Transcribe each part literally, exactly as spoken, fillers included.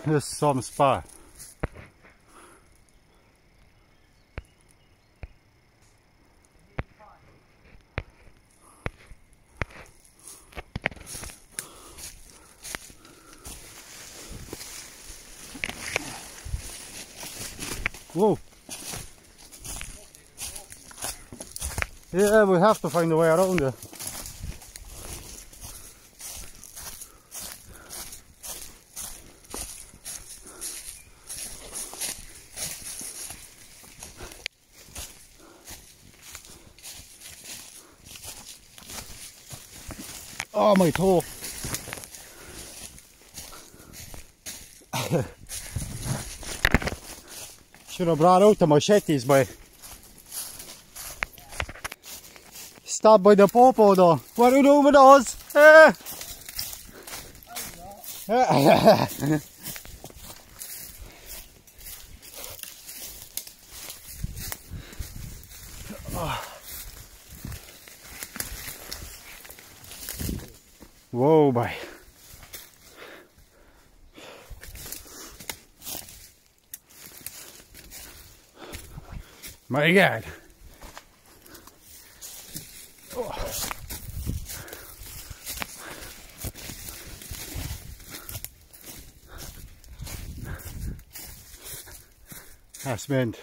This is some spot. Whoa. Yeah, we have to find a way around it. Oh, my toe. Should have brought out the machetes, boy. Stop by the popo though. What are you doing with those? Eh? Whoa, boy. My God. Oh. That's meant.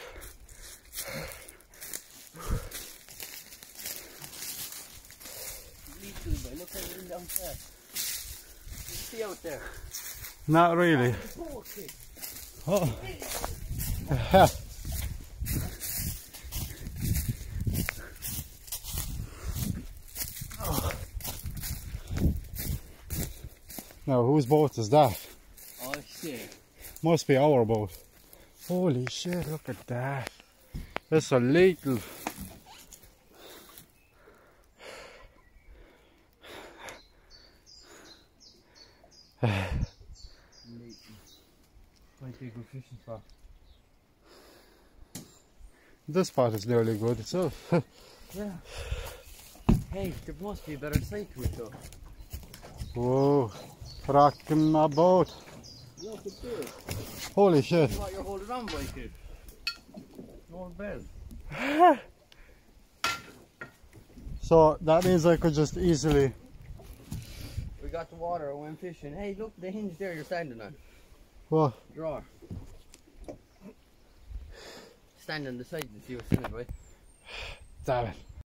Look at it down there. You see out there? Not really. Oh. Now, whose boat is that? Oh shit. Must be our boat. Holy shit, look at that. That's a little. Might be a good fishing spot. This spot is nearly good itself. Yeah. Hey, there must be a better site to it though. Whoa, rocking my boat. Look at this. Holy shit. What you're holding on by, kid? No bell. So that means I could just easily. We got the water, I went fishing. Hey, look, the hinge there you're standing on. What? Drawer. Stand on the side and see what's in it, right? Damn it.